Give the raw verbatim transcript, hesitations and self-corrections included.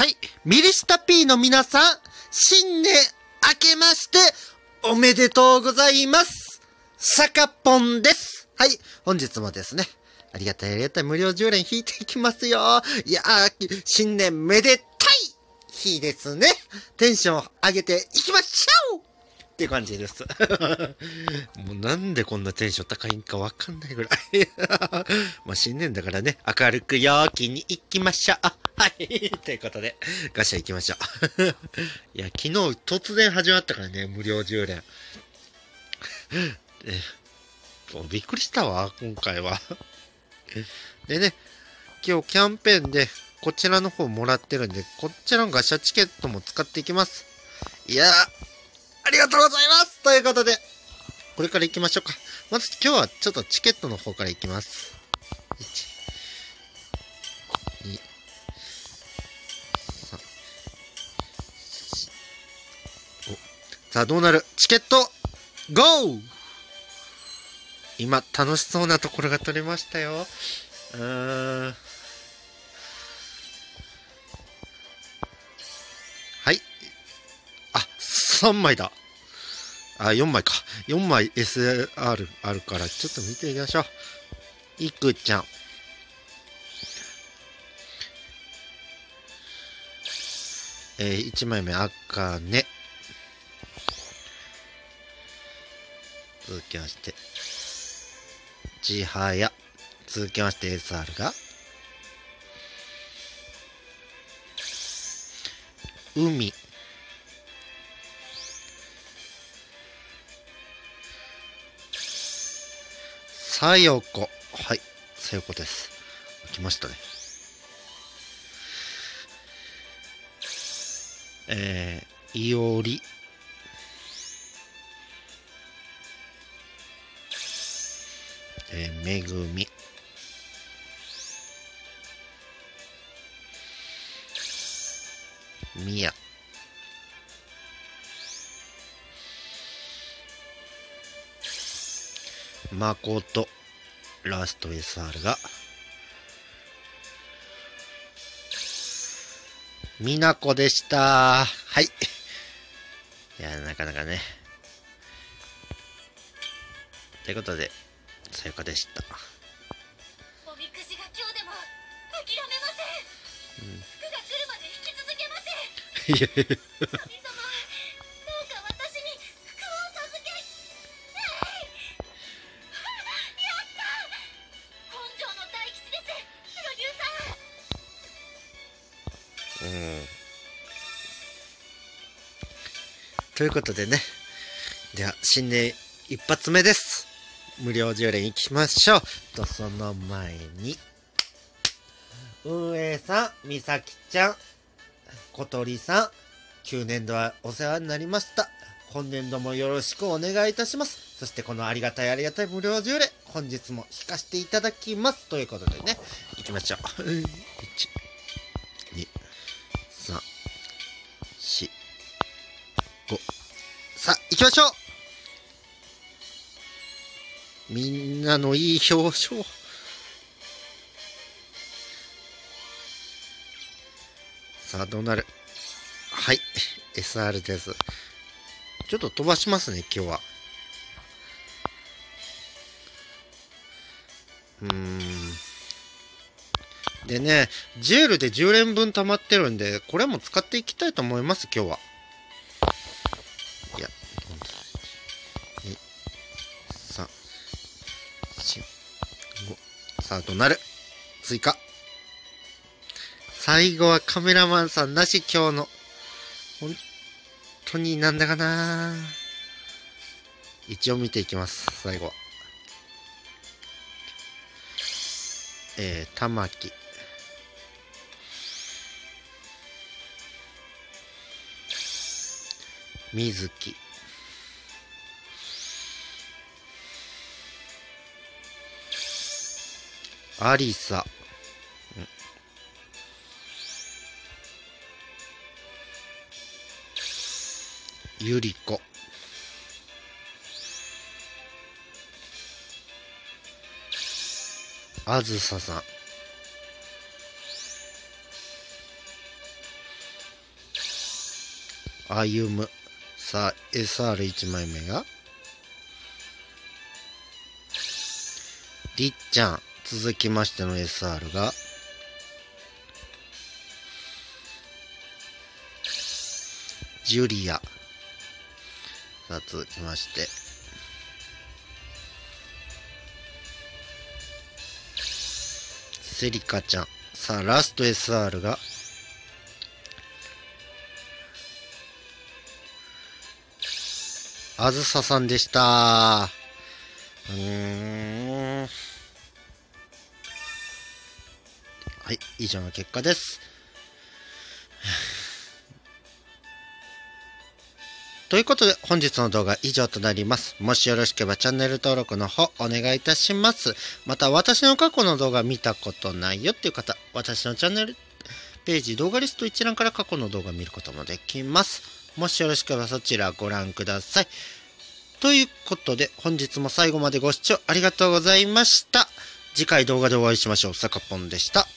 はい、ミリシタ P の皆さん、新年明けましておめでとうございます。サカポンです。はい、本日もですね、ありがたいありがたい無料じゅう連引いていきますよ。いやー、新年めでたい日ですね。テンション上げていきましょうっていう感じです。もうなんでこんなテンション高いんかわかんないぐらい。まあ新年だからね、明るく陽気に行きましょう。はい。ということで、ガシャ行きましょう。いや、昨日突然始まったからね、無料じゅう連。びっくりしたわ、今回は。でね、今日キャンペーンでこちらの方もらってるんで、こちらのガシャチケットも使っていきます。いやー、ありがとうございますということで、これから行きましょうか。まず今日はちょっとチケットの方から行きます。いち、に、さん、ご。さあどうなる？チケット、ゴー！今、楽しそうなところが取れましたよ。うーん。はい。あ、さんまいだ。あ、よんまいか。よんまい エスアール あるから、ちょっと見ていきましょう。いくちゃん。えー、いちまいめ、あかね。続きまして、ちはや。続きまして エスアール が、海。さよこ。はい。さよこです。来ましたね。えー、いおり。えー、めぐみ。みや。まこと。ラスト エスアール が、みなこでした。はい。いや、なかなかね。ということで、さよかでした。 おみくじが今日でも諦めません。うん、福が来るまで引き続けません。いやいや神様、どうか私に福を授け。やった！根性の大吉です、プロデューサー。 うん。ということでね。では、新年一発目です。無料じゅう連行きましょう。と、その前に、運営さん、みさきちゃん、小鳥さん、旧年度はお世話になりました。今年度もよろしくお願いいたします。そしてこのありがたいありがたい無料じゅう連、本日も引かせていただきます。ということでね、行きましょう。いち、に、さん、よん、ご。さあ、行きましょう。みんなのいい表情。さあ、どうなる？はい、エスアール です。ちょっと飛ばしますね、今日は。うーん。でね、ジェールでじゅう連分溜まってるんで、これも使っていきたいと思います、今日は。いや、に、さん、よん、ご。さあ、どうなる？追加。最後はカメラマンさんなし、今日の。本当になんだかな。一応見ていきます、最後は。えー、玉木。水木。アリサ。ゆりこ。あずささん。 歩む。さあ、エスアールいち 枚目が、りっちゃん。続きましての エスアール が、ジュリア。さあ、続きまして、セリカちゃん。さあ、ラスト エスアール が、あずささんでした。うーん。はい、以上の結果です。ということで、本日の動画は以上となります。もしよろしければチャンネル登録の方お願いいたします。また、私の過去の動画見たことないよっていう方、私のチャンネルページ動画リスト一覧から過去の動画見ることもできます。もしよろしければそちらご覧ください。ということで、本日も最後までご視聴ありがとうございました。次回動画でお会いしましょう。さかぽんでした。